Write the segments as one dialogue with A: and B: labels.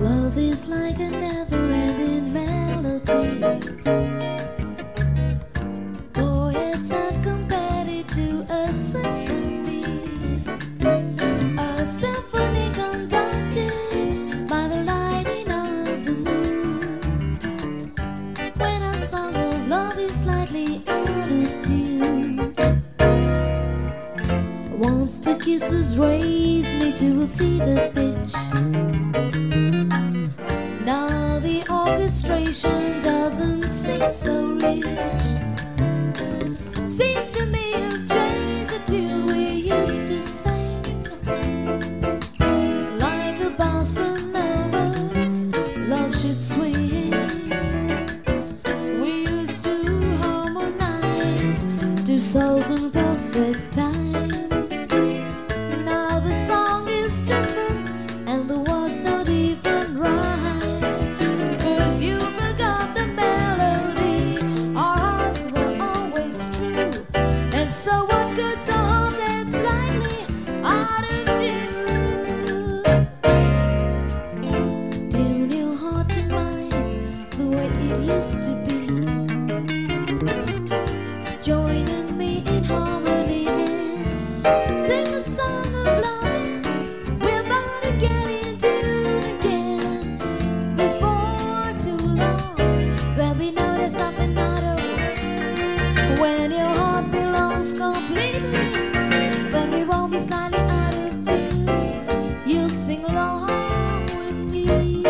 A: Love is like a never-ending melody. Poets have compared it to a symphony. A symphony conducted by the lighting of the moon. When a song of love is slightly out of tune. Once the kisses raised me to a fever pitch. Now the orchestration doesn't seem so rich. Seems to me you've changed the tune we used to sing. Like a bossa nova, love should swing. We used to harmonize two souls in perfect time. Now the song is different and the words don't even rhyme. 'Cause you forgot the melody, our hearts were always true. And so what good's a home that's slightly out of tune? Tune your heart to mine the way it used to be. Joining me in harmony, sing a song of love. We're bound to get into it again. Before too long, there'll be no Desafinado. When your heart belongs completely, then we won't be slightly out of tune. You'll sing along with me.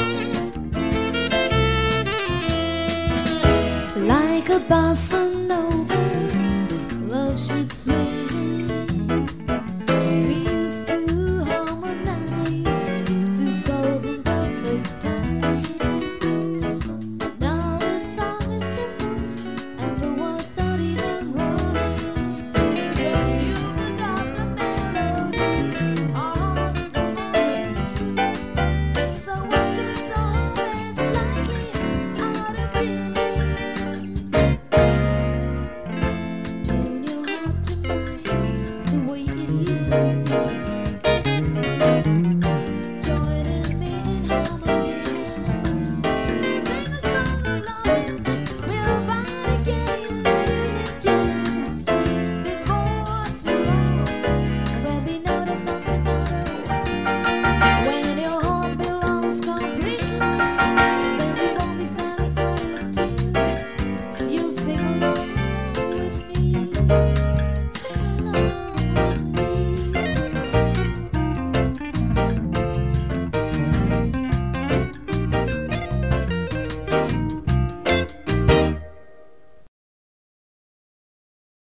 A: Like a bossa nova,